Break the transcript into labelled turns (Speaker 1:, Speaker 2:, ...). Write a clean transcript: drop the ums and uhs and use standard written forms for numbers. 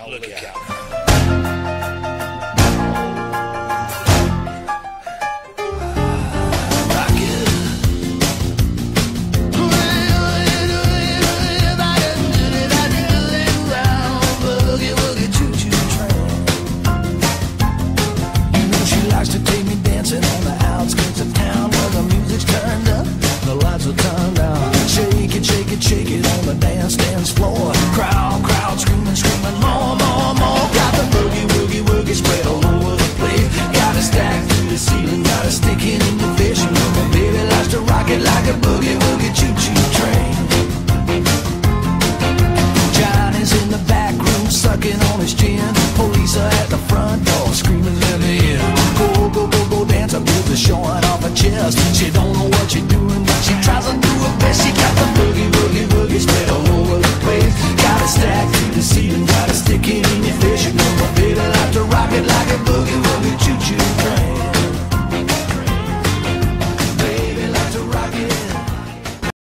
Speaker 1: Look out.
Speaker 2: Shake it on the dance floor. Crowd screaming, more. Got the boogie spread all over the place. Got it stacked to the ceiling, got it sticking in the vision. My baby likes to rock it like a boogie choo-choo train. Johnny's in the back room sucking on his gin. Police are at the front door screaming, let me in. Go dance up with the showing off her chest. She don't know what she's doing, but she tries to do her best. She got the boogie spread all over the place. Got it stacked to the ceiling, got it sticking in your face. You know my baby like to rock it like a boogie choo-choo train.